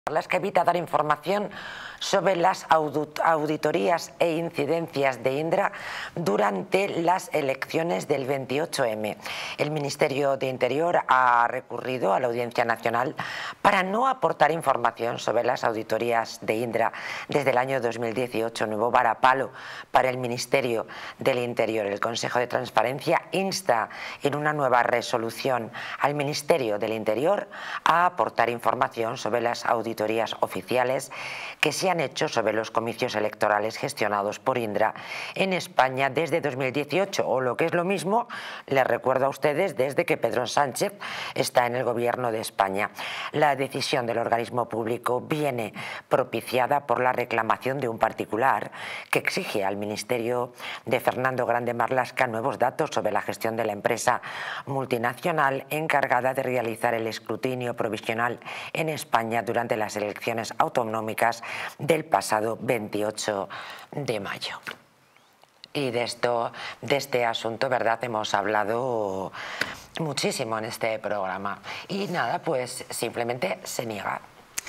las que evita dar información sobre las auditorías e incidencias de Indra durante las elecciones del 28M. El Ministerio de Interior ha recurrido a la Audiencia Nacional para no aportar información sobre las auditorías de Indra desde el año 2018, nuevo varapalo para el Ministerio del Interior. El Consejo de Transparencia insta en una nueva resolución al Ministerio del Interior a aportar información sobre las auditorías oficiales que se han hecho sobre los comicios electorales gestionados por Indra en España desde 2018, o lo que es lo mismo, les recuerdo a ustedes, desde que Pedro Sánchez está en el gobierno de España. La decisión del organismo público viene propiciada por la reclamación de un particular que exige al Ministerio de Fernando Grande Marlaska nuevos datos sobre la gestión de la empresa multinacional encargada de realizar el escrutinio provisional en España durante las elecciones autonómicas del pasado 28 de mayo. Y de este asunto, ¿verdad?, hemos hablado muchísimo en este programa. Y nada, pues simplemente se niega.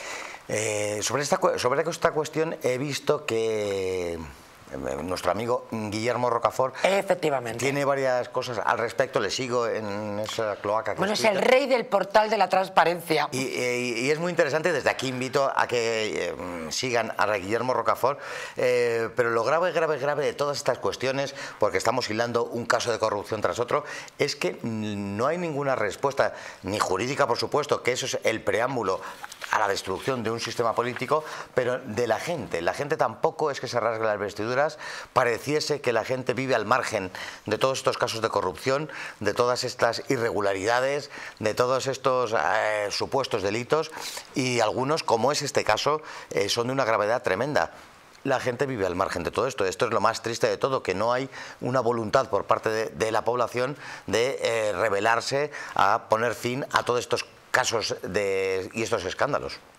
Sobre esta cuestión he visto que nuestro amigo Guillermo Rocafort efectivamente tiene varias cosas al respecto, le sigo en esa cloaca que bueno, es el rey del portal de la transparencia. Y es muy interesante, desde aquí invito a que sigan a Guillermo Rocafort, pero lo grave de todas estas cuestiones, porque estamos hilando un caso de corrupción tras otro, es que no hay ninguna respuesta, ni jurídica por supuesto, que eso es el preámbulo a la destrucción de un sistema político, pero de la gente. La gente tampoco es que se rasgue las vestiduras, pareciese que la gente vive al margen de todos estos casos de corrupción, de todas estas irregularidades, de todos estos supuestos delitos, y algunos, como es este caso, son de una gravedad tremenda. La gente vive al margen de todo esto. Esto es lo más triste de todo, que no hay una voluntad por parte de la población de rebelarse a poner fin a todos estos casos y estos escándalos.